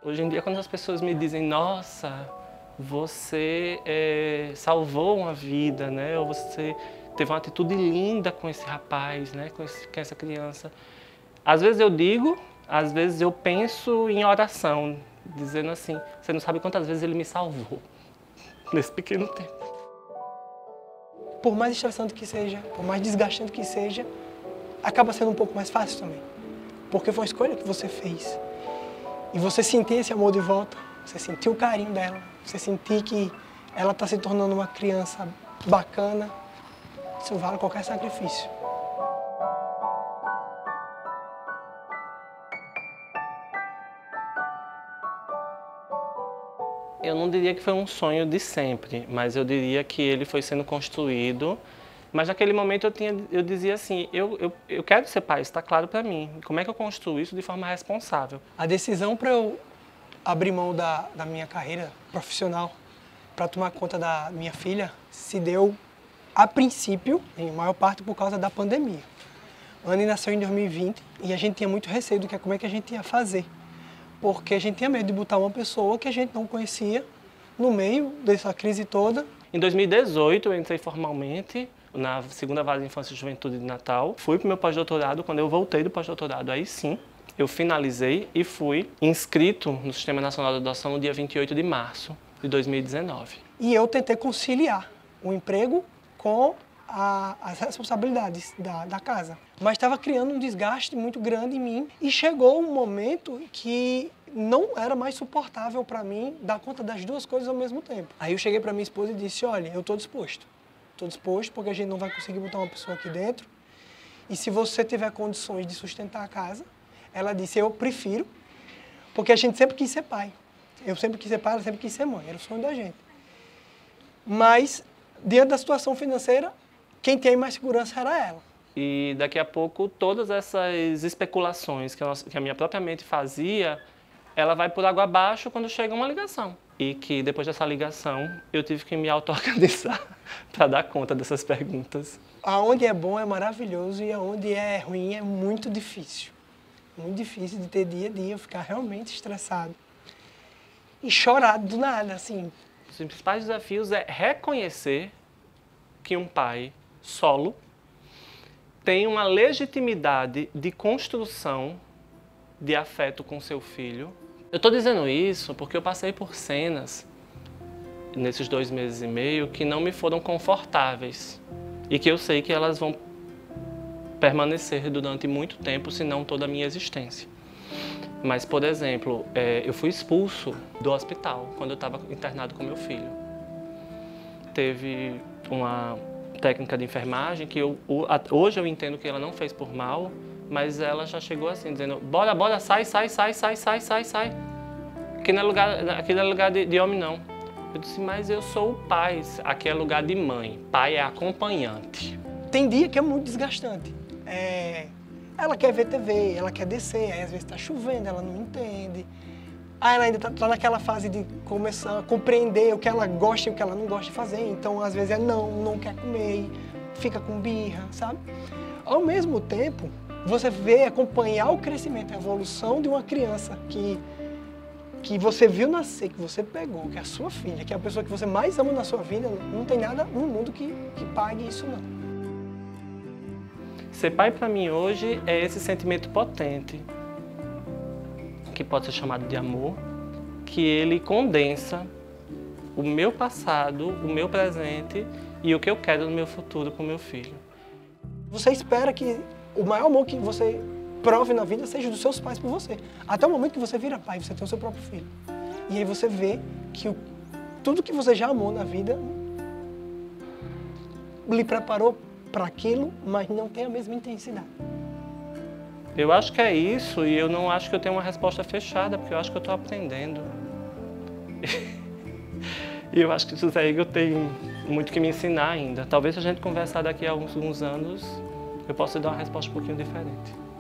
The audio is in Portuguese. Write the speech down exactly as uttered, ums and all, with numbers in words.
Hoje em dia, quando as pessoas me dizem, nossa, você é, salvou uma vida, né? Ou você teve uma atitude linda com esse rapaz, né? Com, esse, com essa criança. Às vezes eu digo, às vezes eu penso em oração, dizendo assim, você não sabe quantas vezes ele me salvou nesse pequeno tempo. Por mais estressante que seja, por mais desgastante que seja, acaba sendo um pouco mais fácil também. Porque foi uma escolha que você fez. E você sentir esse amor de volta, você sentir o carinho dela, você sentir que ela está se tornando uma criança bacana, isso vale qualquer sacrifício. Eu não diria que foi um sonho de sempre, mas eu diria que ele foi sendo construído. Mas naquele momento eu, tinha, eu dizia assim, eu, eu, eu quero ser pai, isso está claro para mim. Como é que eu construo isso de forma responsável? A decisão para eu abrir mão da, da minha carreira profissional para tomar conta da minha filha se deu, a princípio, em maior parte por causa da pandemia. A Anne nasceu em dois mil e vinte e a gente tinha muito receio do que como é que a gente ia fazer. Porque a gente tinha medo de botar uma pessoa que a gente não conhecia no meio dessa crise toda. Em dois mil e dezoito eu entrei formalmente na segunda Vara de Infância e Juventude de Natal. Fui para o meu pós-doutorado, quando eu voltei do pós-doutorado, aí sim, eu finalizei e fui inscrito no Sistema Nacional de Adoção no dia vinte e oito de março de dois mil e dezenove. E eu tentei conciliar o emprego com a, as responsabilidades da, da casa. Mas estava criando um desgaste muito grande em mim e chegou um momento que não era mais suportável para mim dar conta das duas coisas ao mesmo tempo. Aí eu cheguei para minha esposa e disse, olha, eu estou disposto. Estou disposto porque a gente não vai conseguir botar uma pessoa aqui dentro. E se você tiver condições de sustentar a casa, ela disse, eu prefiro, porque a gente sempre quis ser pai. Eu sempre quis ser pai, ela sempre quis ser mãe, era o sonho da gente. Mas, diante da situação financeira, quem tem mais segurança era ela. E daqui a pouco, todas essas especulações que a, nossa, que a minha própria mente fazia, ela vai por água abaixo quando chega uma ligação. E que depois dessa ligação, eu tive que me auto-organizar para dar conta dessas perguntas. Aonde é bom é maravilhoso e aonde é ruim é muito difícil. Muito difícil de ter dia a dia, ficar realmente estressado. E chorar do nada, assim. Os principais desafios é reconhecer que um pai solo tem uma legitimidade de construção de afeto com seu filho. Eu estou dizendo isso porque eu passei por cenas nesses dois meses e meio que não me foram confortáveis e que eu sei que elas vão permanecer durante muito tempo, se não toda a minha existência. Mas, por exemplo, é, eu fui expulso do hospital quando eu estava internado com meu filho. Teve uma técnica de enfermagem que eu, hoje eu entendo que ela não fez por mal, mas ela já chegou assim, dizendo, bora, bora, sai, sai, sai, sai, sai, sai, sai. Aqui não é lugar, aqui não é lugar de, de homem, não. Eu disse, mas eu sou o pai, aqui é lugar de mãe, pai é acompanhante. Tem dia que é muito desgastante. É, ela quer ver T V, ela quer descer, aí às vezes está chovendo, ela não entende. Aí ela ainda está tá naquela fase de começar a compreender o que ela gosta e o que ela não gosta de fazer. Então, às vezes é não, não quer comer, fica com birra, sabe? Ao mesmo tempo, você vê acompanhar o crescimento, a evolução de uma criança que, que você viu nascer, que você pegou, que é a sua filha, que é a pessoa que você mais ama na sua vida, não tem nada no mundo que, que pague isso, não. Ser pai para mim hoje é esse sentimento potente, que pode ser chamado de amor, que ele condensa o meu passado, o meu presente e o que eu quero no meu futuro com o meu filho. Você espera que o maior amor que você prove na vida seja dos seus pais por você. Até o momento que você vira pai, você tem o seu próprio filho. E aí você vê que o, tudo que você já amou na vida lhe preparou para aquilo, mas não tem a mesma intensidade. Eu acho que é isso e eu não acho que eu tenho uma resposta fechada, porque eu acho que eu estou aprendendo. E eu acho que o José Igor tem muito que me ensinar ainda. Talvez se a gente conversar daqui a alguns anos, eu possa dar uma resposta um pouquinho diferente.